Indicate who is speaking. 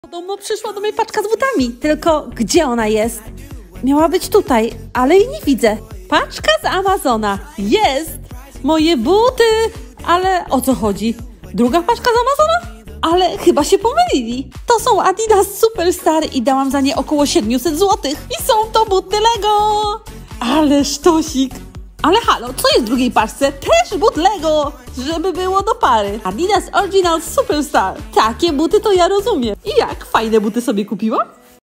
Speaker 1: Podobno przyszła do mnie paczka z butami, tylko gdzie ona jest? Miała być tutaj, ale jej nie widzę. Paczka z Amazona. Jest! Moje buty! Ale o co chodzi? Druga paczka z Amazona? Ale chyba się pomylili. To są Adidas Superstar i dałam za nie około 700 zł. I są to buty Lego! Ale sztosik! Ale halo, co jest w drugiej paczce? Też but Lego! Żeby było do pary. Adidas Original Superstar. Takie buty to ja rozumiem. I jak? Fajne buty sobie kupiła?